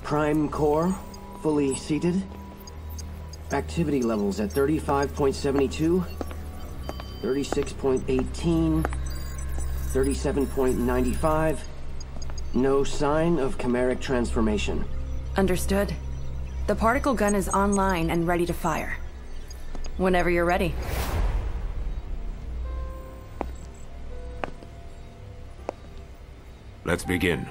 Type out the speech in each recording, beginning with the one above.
Prime core, fully seated. Activity levels at 35.72, 36.18, 37.95. No sign of chimeric transformation. Understood. The particle gun is online and ready to fire. Whenever you're ready. Let's begin.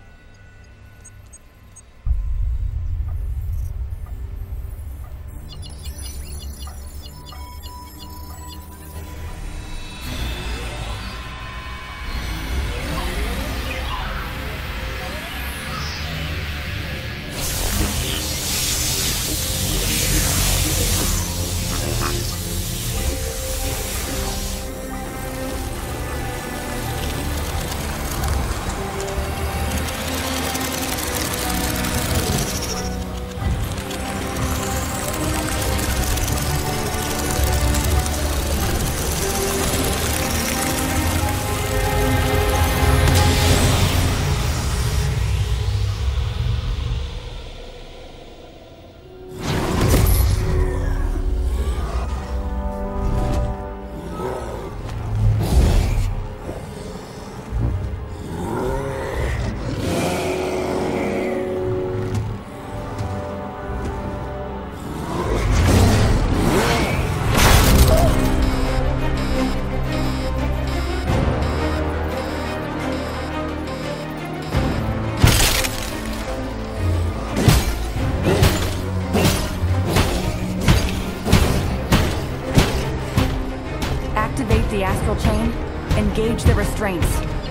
The astral chain, engage the restraints.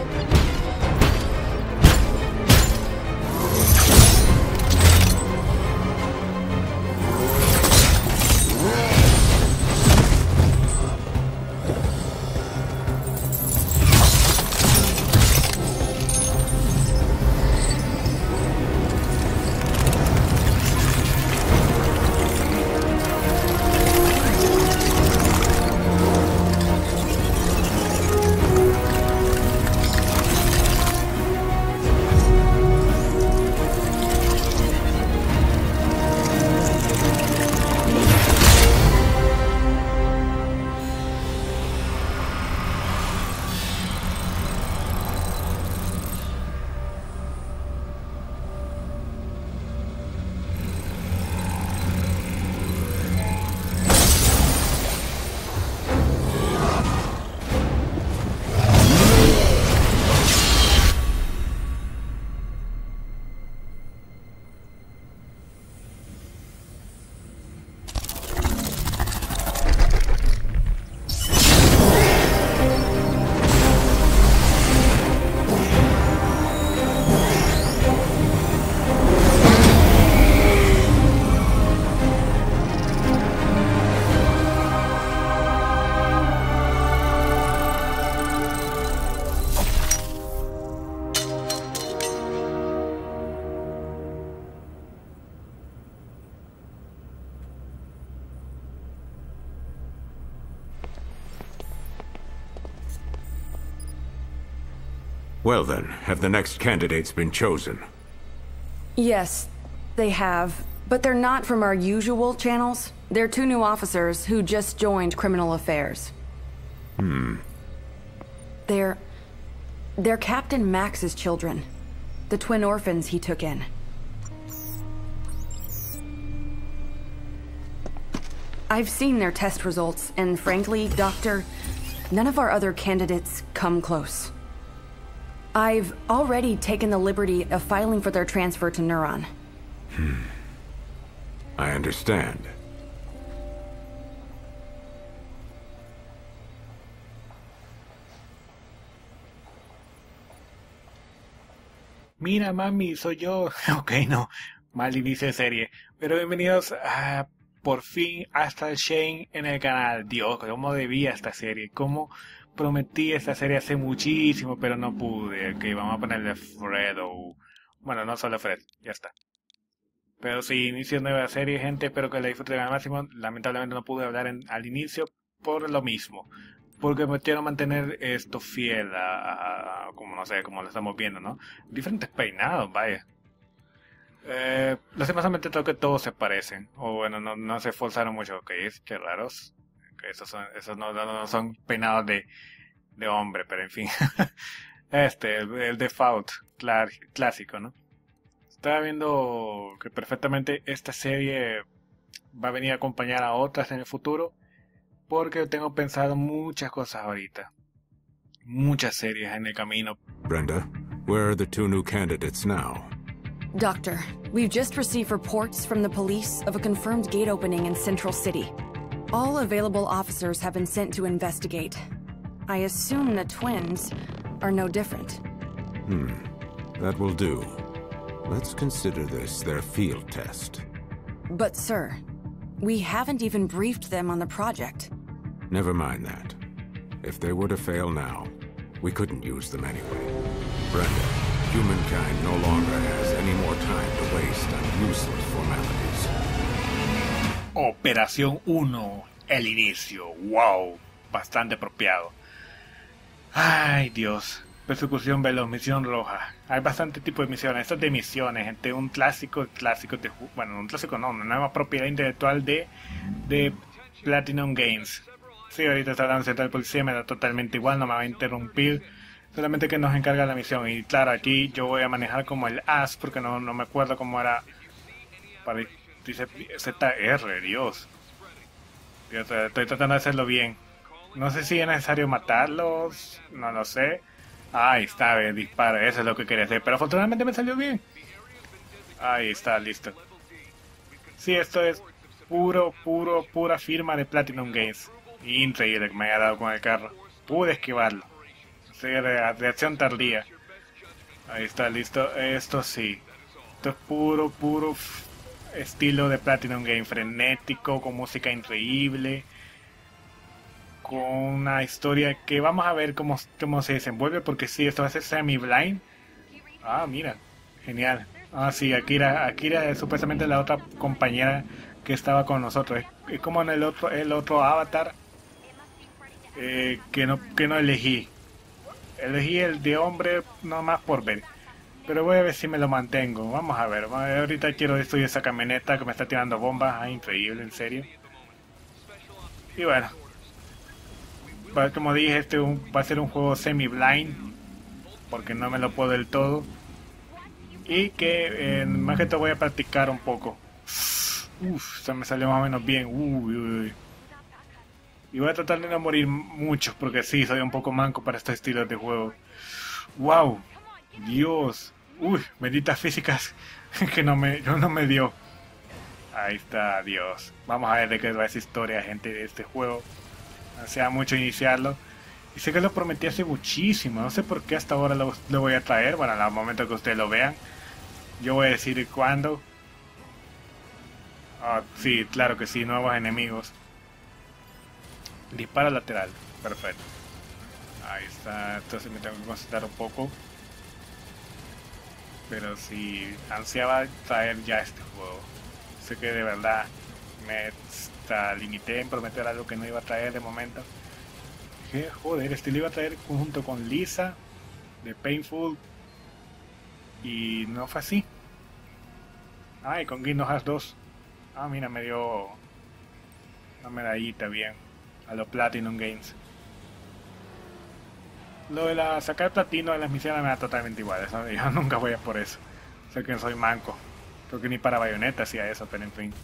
Well then, have the next candidates been chosen? Yes, they have. But they're not from our usual channels. They're two new officers who just joined Criminal Affairs. They're Captain Max's children. The twin orphans he took in. I've seen their test results, and frankly, Doctor, none of our other candidates come close. I've already taken the liberty of filing for their transfer to Neuron. I understand. Mira, mami, soy yo. Ok, no. Mal inicio de serie. Pero bienvenidos a, por fin, hasta el Shane en el canal. Dios, cómo debía esta serie. Cómo prometí esta serie hace muchísimo, pero no pude. Ok, vamos a ponerle Fredo. Bueno, no solo Fred, ya está. Pero sí, inicio nueva serie, gente. Espero que la disfruten al máximo. Lamentablemente no pude hablar al inicio por lo mismo. Porque me quiero mantener esto fiel a como no sé, como lo estamos viendo, ¿no? Diferentes peinados, vaya. Lastimosamente creo que todos se parecen. O bueno, no se esforzaron mucho. Ok, qué raros. Okay, esos no son peinados de hombre, pero en fin. El default clásico, ¿no? Estaba viendo que perfectamente esta serie va a venir a acompañar a otras en el futuro, porque tengo pensado muchas cosas ahorita. Muchas series en el camino. Brenda, where are the 2 new candidates now? Doctor, we've just received reports from the police of a confirmed gate opening in Central City. All available officers have been sent to investigate. I assume the twins are no different. That will do. Let's consider this their field test. But sir, we haven't even briefed them on the project. Never mind that. If they were to fail now, we couldn't use them anyway. Brenda, humankind no longer has any more time to waste on useless formalities. Operación 1, el inicio. Wow, bastante apropiado. Ay, Dios. Persecución veloz, misión roja. Hay bastante tipo de misiones. Esto es de misiones, gente. Un clásico de... Bueno, un clásico no, una nueva propiedad intelectual de Platinum Games. Sí, ahorita está dando central de policía, me da totalmente igual, no me va a interrumpir. Solamente que nos encarga la misión. Y claro, aquí yo voy a manejar como el as, porque no me acuerdo cómo era. Dice ZR, Dios. Estoy tratando de hacerlo bien. No sé si es necesario matarlos, no lo sé. Ahí está, dispara, eso es lo que quería hacer. Pero afortunadamente me salió bien. Ahí está, listo. Sí, esto es pura firma de Platinum Games. Increíble que me haya dado con el carro. Pude esquivarlo. Sí, reacción tardía. Ahí está, listo. Esto sí. Esto es puro estilo de Platinum Games. Frenético, con música increíble. Con una historia que vamos a ver cómo se desenvuelve, porque sí, esto va a ser semi-blind. Ah, mira, genial. Ah, sí, Akira es supuestamente la otra compañera que estaba con nosotros. Es como en el otro avatar que no elegí. Elegí el de hombre nomás por ver. Pero voy a ver si me lo mantengo. Vamos a ver. Ahorita quiero destruir esa camioneta que me está tirando bombas. Ah, increíble, en serio. Y bueno. Como dije, va a ser un juego semi-blind, porque no me lo puedo del todo. Y que más que todo voy a practicar un poco. Se me salió más o menos bien. Uy. Y voy a tratar de no morir mucho, porque sí, soy un poco manco para estos estilos de juego. Wow, Dios. Uy, benditas físicas que no me dio. Ahí está, Dios. Vamos a ver de qué va esa historia, gente, de este juego. Hacía mucho iniciarlo. Y sé que lo prometí hace muchísimo. No sé por qué hasta ahora lo voy a traer. Bueno, al momento que ustedes lo vean, yo voy a decir cuándo. Sí, claro que sí, nuevos enemigos. Dispara lateral. Perfecto. Ahí está. Entonces me tengo que concentrar un poco. Pero sí, ansiaba traer ya este juego. Sé que de verdad me limité en prometer algo que no iba a traer de momento. Que joder, lo iba a traer junto con Lisa de Painful y no fue así. Y con Kingdom Hearts 2. Mira, me dio una medallita bien a los Platinum Games. Lo de sacar platino de las misiones me da totalmente igual. Eso, yo nunca voy a por eso. Sé que soy manco. Creo que ni para Bayonetta hacía eso, pero en fin.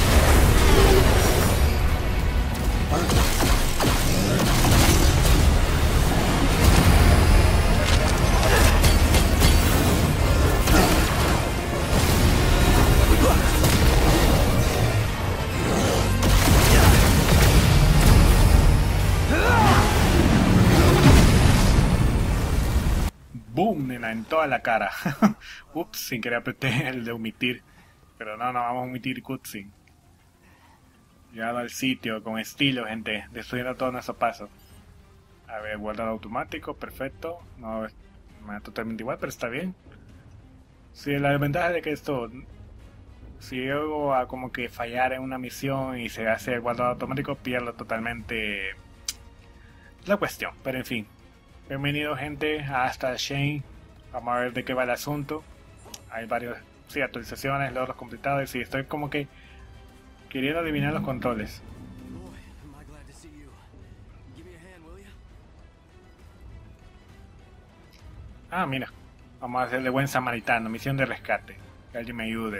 ¡Boom! Nena, en toda la cara. Ups, sin querer apreté el de omitir. Pero no vamos a omitir cutscene. Llegado al sitio con estilo, gente, destruyendo todo nuestro paso. A ver, guardado automático, perfecto. No, me da totalmente igual, pero está bien. Sí, la desventaja de que esto, si llego a como que fallar en una misión y se hace el guardado automático, pierdo totalmente la cuestión. Pero en fin, bienvenido, gente, hasta Shane. Vamos a ver de qué va el asunto. Hay varios sí, actualizaciones, logros completados, y sí, estoy como que queriendo adivinar los controles. Ah, mira, vamos a hacer de buen samaritano, misión de rescate, que alguien me ayude.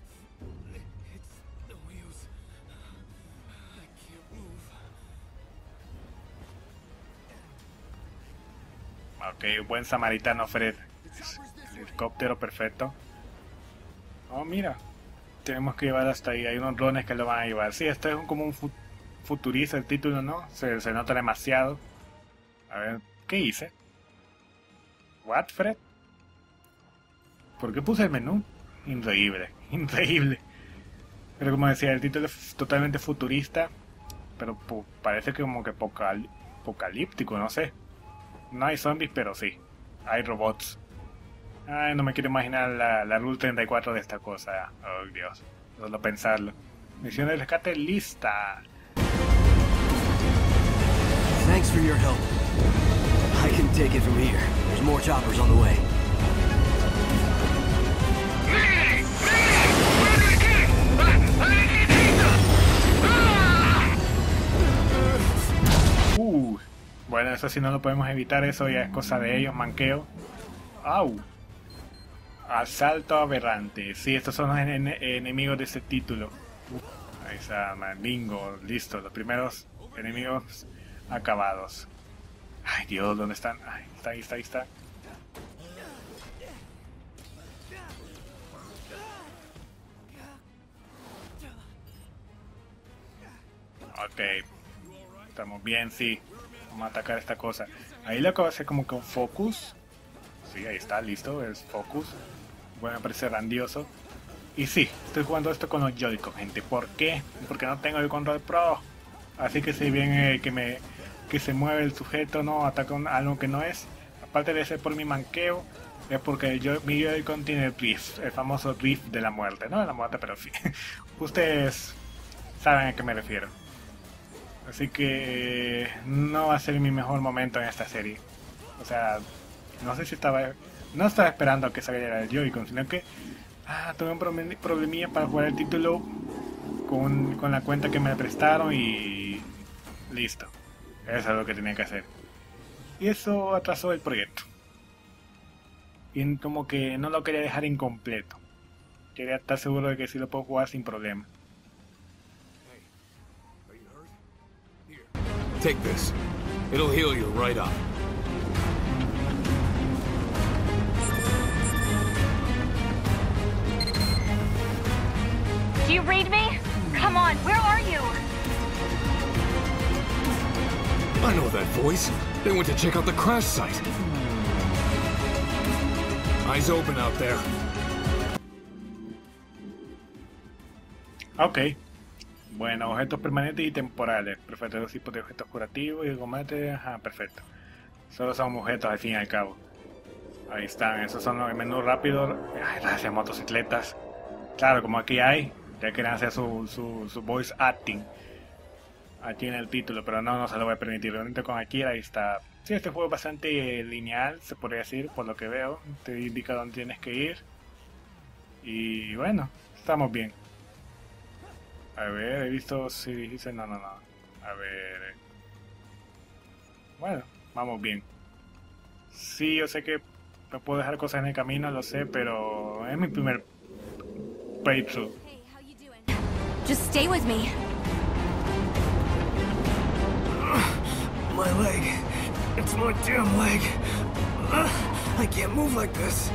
Ok, buen samaritano Fred. El helicóptero, perfecto. Oh, mira. Tenemos que llevar hasta ahí. Hay unos drones que lo van a llevar. Sí, esto es como un futurista el título, ¿no? Se nota demasiado. A ver, ¿qué hice? ¿What, Fred? ¿Por qué puse el menú? Increíble, increíble. Pero como decía, el título es totalmente futurista. Pero parece que como que apocalíptico, no sé. No hay zombies, pero sí. Hay robots. Ay, no me quiero imaginar la Rule 34 de esta cosa. Oh, Dios. Solo pensarlo. Misión de rescate lista. Thanks for your help. I can take it from here. There's more choppers on the way. Bueno, eso sí no lo podemos evitar, eso ya es cosa de ellos, manqueo. ¡Au! Asalto aberrante. Sí, estos son los enemigos de este título. Ahí está, man, bingo, listo, los primeros enemigos acabados. Ay, Dios, ¿dónde están? Ay, ahí está. Ok, estamos bien, sí. Vamos a atacar esta cosa. Ahí lo acabo de hacer como que un focus. Sí, ahí está, listo, es focus. Bueno, me parece grandioso. Y sí, estoy jugando esto con los Joy-Con, gente. ¿Por qué? Porque no tengo el control pro. Así que si bien que se mueve el sujeto, no ataca algo que no es. Aparte de ser por mi manqueo, es porque mi Joy-Con tiene el drift, el famoso drift de la muerte. No de la muerte, pero sí. Ustedes saben a qué me refiero. Así que no va a ser mi mejor momento en esta serie. O sea, no sé si no estaba esperando a que saliera el Joy-Con, sino que tuve un problemilla para jugar el título con la cuenta que me prestaron y listo. Eso es lo que tenía que hacer. Y eso atrasó el proyecto. Y como que no lo quería dejar incompleto. Quería estar seguro de que sí lo puedo jugar sin problema. Take this. It'll heal you right up. Do you read me? Come on, where are you? I know that voice. They went to check out the crash site. Eyes open out there. Ok. Bueno, objetos permanentes y temporales. Perfecto, dos tipos de objetos curativos y de combate. Ajá, perfecto. Solo son objetos al fin y al cabo. Ahí están, esos son los menús rápidos. Ay, gracias, motocicletas. Claro, como aquí hay, ya quieren hacer su voice acting aquí en el título, pero no se lo voy a permitir. Realmente con aquí, ahí está. Sí, este juego es bastante lineal, se podría decir, por lo que veo. Te indica dónde tienes que ir. Y bueno, estamos bien. A ver, he visto si dijiste... No. A ver... Bueno, vamos bien. Sí, yo sé que me puedo dejar cosas en el camino, lo sé, pero es mi primer playthrough. Hey, how you doing? Just stay with me. My leg. It's my damn leg. I can't move like this.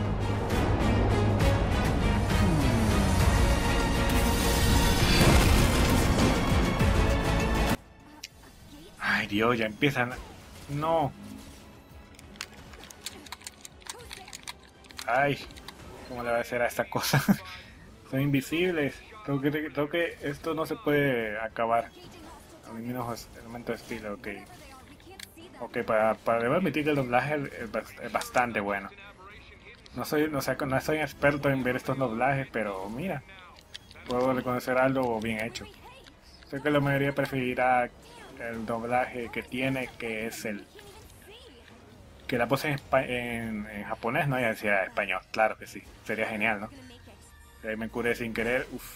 Ay, Dios, ya empiezan. No. Ay, ¿cómo le va a hacer a esta cosa? Son invisibles. Creo que esto no se puede acabar. Al menos el momento de estilo, ok. Ok, debo admitir que el doblaje es bastante bueno. No soy experto en ver estos doblajes, pero mira, puedo reconocer algo bien hecho. Sé que la mayoría preferirá el doblaje que tiene, que es que la voz en japonés, no, ya decía español, claro que sí, sería genial, ¿no? Ahí me curé sin querer. Uf.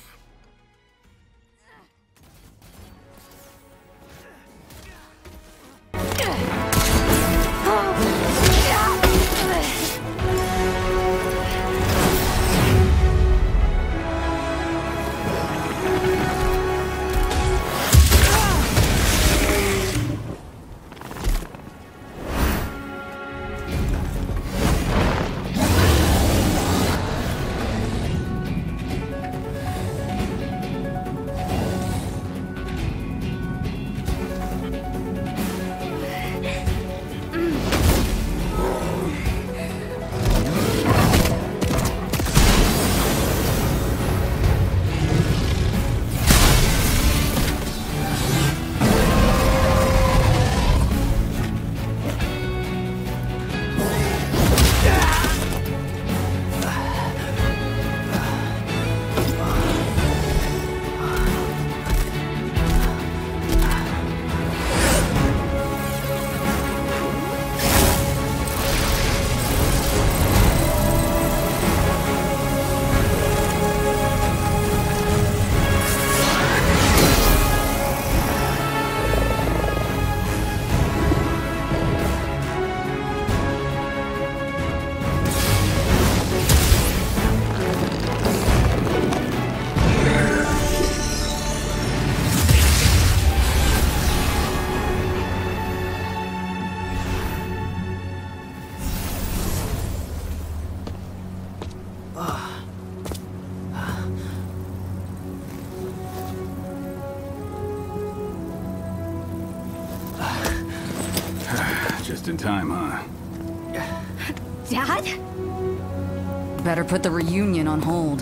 Just in time, huh? Dad? Better put the reunion on hold.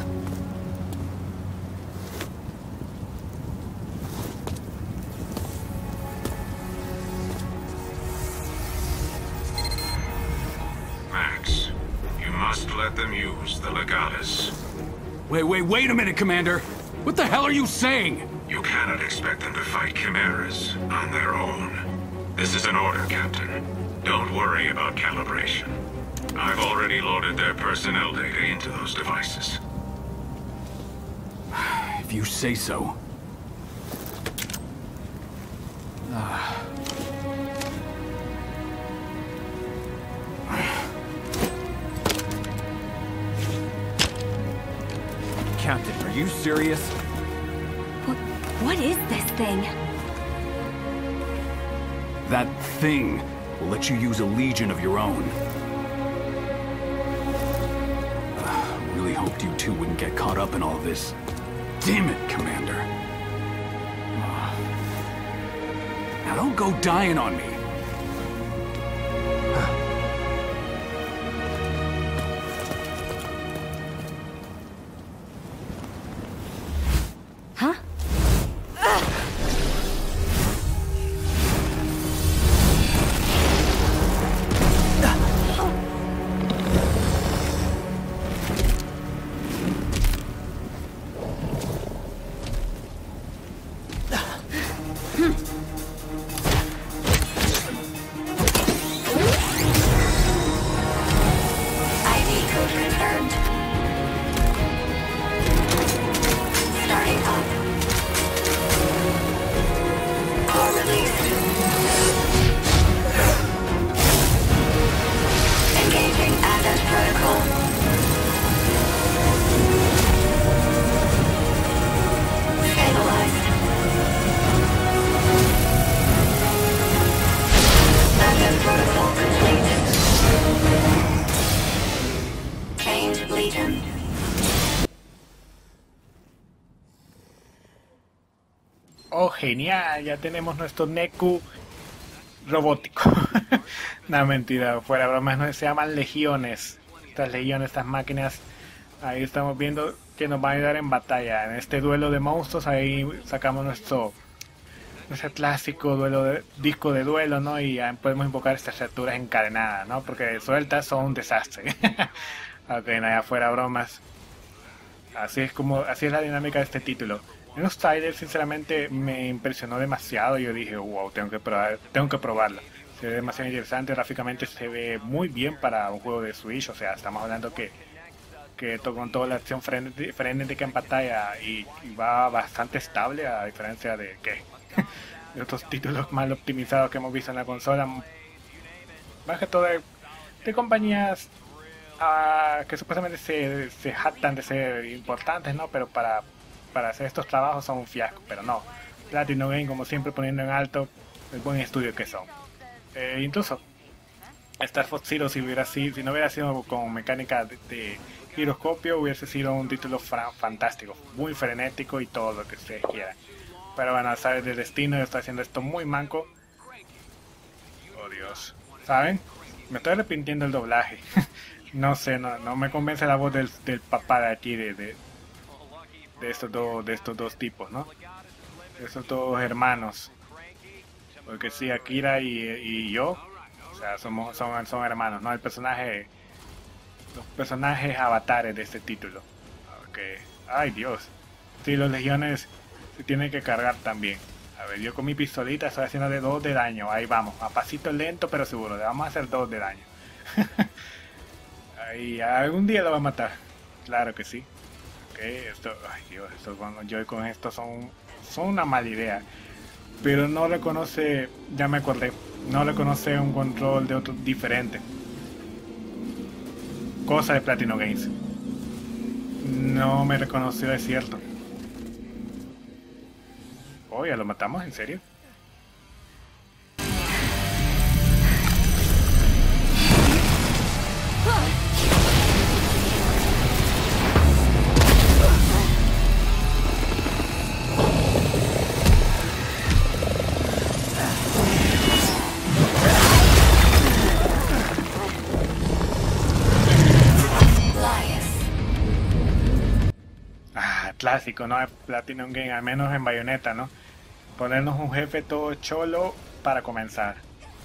Max, you must let them use the Legatus. Wait a minute, Commander! What the hell are you saying? You cannot expect them to fight chimeras on their own. This is an order, Captain. Don't worry about calibration. I've already loaded their personnel data into those devices. If you say so. Captain, are you serious? What is this thing? That thing will let you use a legion of your own. Really hoped you two wouldn't get caught up in all this. Damn it, Commander. Now don't go dying on me. Huh? Oh, genial, ya tenemos nuestro Neku robótico. No, mentira, fuera bromas, no se llaman legiones. Estas legiones, estas máquinas, ahí estamos viendo que nos van a ayudar en batalla. En este duelo de monstruos, ahí sacamos nuestro clásico disco de duelo, ¿no? Y ya podemos invocar estas criaturas encadenadas, ¿no? Porque sueltas son un desastre. Ok, nada, fuera bromas. Así es la dinámica de este título. En los trailers sinceramente me impresionó demasiado. Yo dije, wow, tengo que probarlo. Se ve demasiado interesante, gráficamente se ve muy bien para un juego de Switch. O sea, estamos hablando que que con toda la acción frenética en pantalla y va bastante estable, a diferencia de de otros títulos mal optimizados que hemos visto en la consola, más que todo de compañías que supuestamente se jactan de ser importantes, ¿no? Pero para hacer estos trabajos son un fiasco, pero no. Platinum Game, como siempre, poniendo en alto el buen estudio que son. Incluso Star Fox Zero, si no hubiera sido con mecánica de giroscopio, hubiese sido un título fantástico, muy frenético y todo lo que ustedes quieran. Pero bueno, sabes del destino, yo estoy haciendo esto muy manco. Oh Dios, ¿saben? Me estoy arrepintiendo del doblaje. No sé, no me convence la voz del papá de aquí, de estos dos tipos, ¿no? De estos dos hermanos. Porque sí, Akira y yo, o sea, son hermanos, ¿no? Los personajes avatares de este título. Okay. Ay Dios. Sí, los legiones se tienen que cargar también. A ver, yo con mi pistolita estoy haciéndole 2 de daño. Ahí vamos, a pasito lento pero seguro. Le vamos a hacer 2 de daño. Ahí, algún día lo va a matar. Claro que sí. Ok, ay Dios, cuando yo con esto son una mala idea. Pero no reconoce, ya me acordé, no reconoce un control de otro diferente. Cosa de Platinum Games. No me reconoció, es cierto. Oh, ya lo matamos, ¿en serio? Clásico, ¿no? Platinum Game, al menos en Bayonetta, ¿no? Ponernos un jefe todo cholo para comenzar.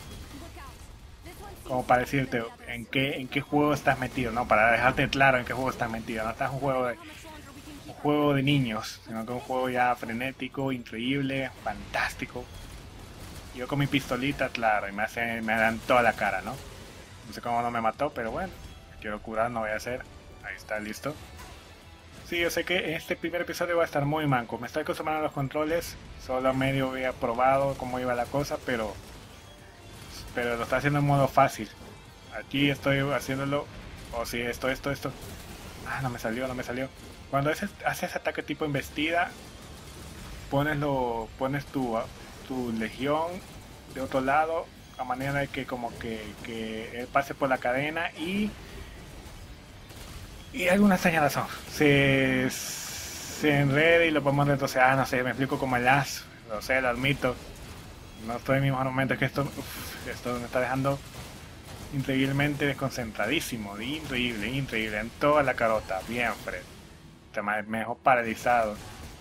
Como para decirte en qué juego estás metido, ¿no? Para dejarte claro en qué juego estás metido. No estás un juego de niños, sino que un juego ya frenético, increíble, fantástico. Yo con mi pistolita, claro, y me dan toda la cara, ¿no? No sé cómo no me mató, pero bueno, quiero curar, no voy a hacer. Ahí está, listo. Sí, yo sé que este primer episodio va a estar muy manco. Me estoy acostumbrando a los controles. Solo medio había probado cómo iba la cosa, pero lo estoy haciendo en modo fácil. Aquí estoy haciéndolo. Oh, sí, esto. Ah, no me salió. Cuando haces ataque tipo embestida, pones tu legión de otro lado, a manera de que como que él pase por la cadena y alguna señalación se enrede y lo podemos retroceder. No sé, me explico como el as, lo sé, lo admito, no estoy en mi mejor momento, es que esto me está dejando increíblemente desconcentradísimo, increíble, en toda la carota, bien Fred, me dejó paralizado.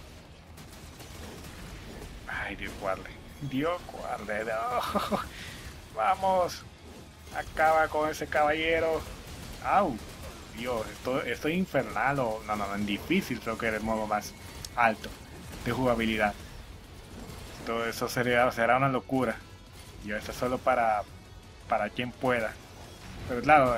Ay, Dios guarde, no. Vamos, acaba con ese caballero. Au. Dios, esto es infernal o no, en difícil creo que era el modo más alto de jugabilidad. Todo eso será una locura. Y esto es solo para quien pueda. Pero claro,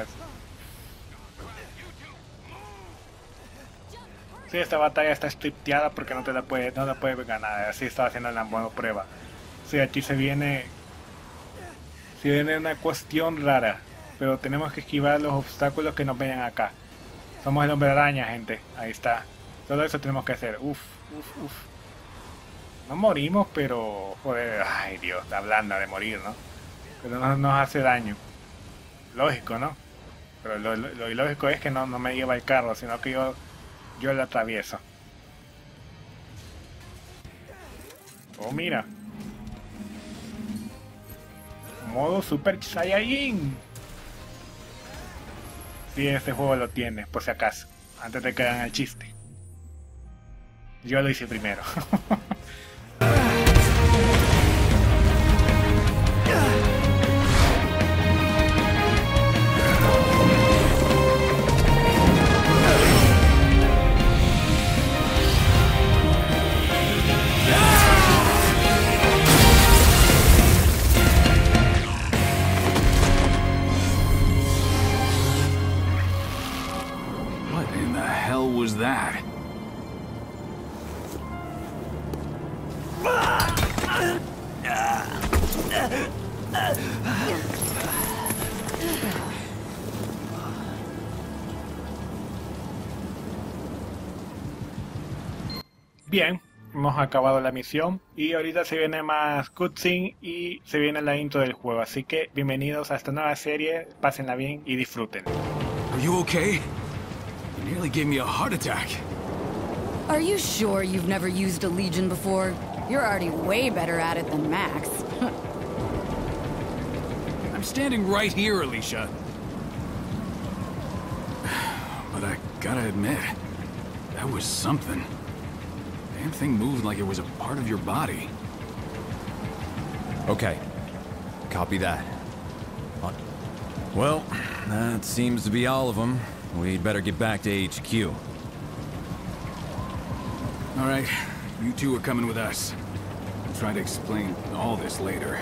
sí, esta batalla está scripteada porque no la puedes ganar. Así estaba haciendo la buena prueba. Sí, aquí se viene una cuestión rara. Pero tenemos que esquivar los obstáculos que nos vengan acá. Somos el hombre araña, gente. Ahí está. Todo eso tenemos que hacer. Uf. No morimos, pero... Joder, ay Dios, la blanda de morir, ¿no? Pero no nos hace daño. Lógico, ¿no? Pero lo ilógico es que no me lleva el carro, sino que yo lo atravieso. Oh, mira. Modo Super Saiyajin. Sí, este juego lo tiene, por si acaso, antes de que hagan el chiste. Yo lo hice primero. Bien, hemos acabado la misión y ahorita se viene más cutscene y se viene la intro del juego, así que bienvenidos a esta nueva serie, pásenla bien y disfruten. Are you okay? You nearly gave me a heart attack. Are you sure you've never used a Legion before? You're already way better at it than Max. I'm standing right here, Alicia. But I gotta admit, that was something. Damn thing moved like it was a part of your body. Okay. Copy that. Well, that seems to be all of them. We'd better get back to HQ. All right, you two are coming with us. I'll try to explain all this later.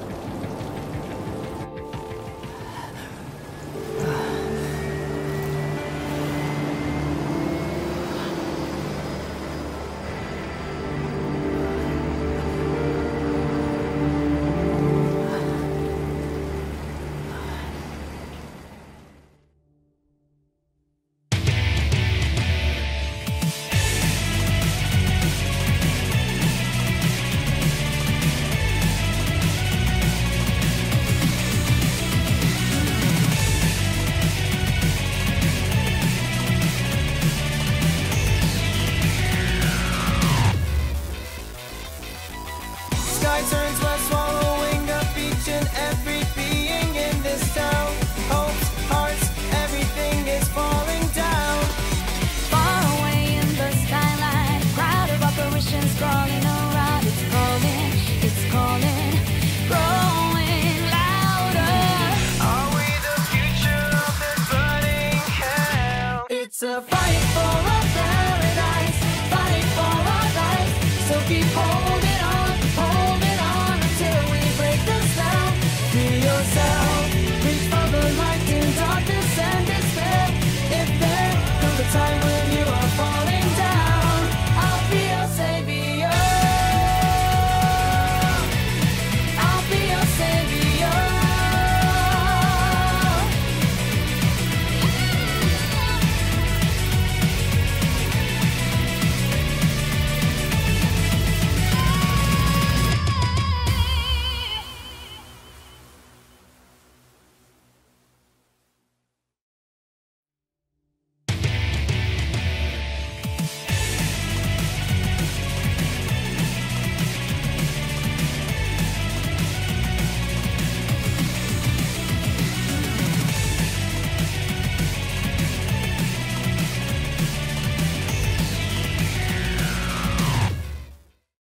Sky turns west, swallowing up each and every being in this town. Hopes, hearts, everything is falling down. Far away in the skyline, crowd of apparitions crawling around. It's calling, growing louder. Are we the future of this burning hell? It's a fight for a paradise, fight for our lives. So keep holding.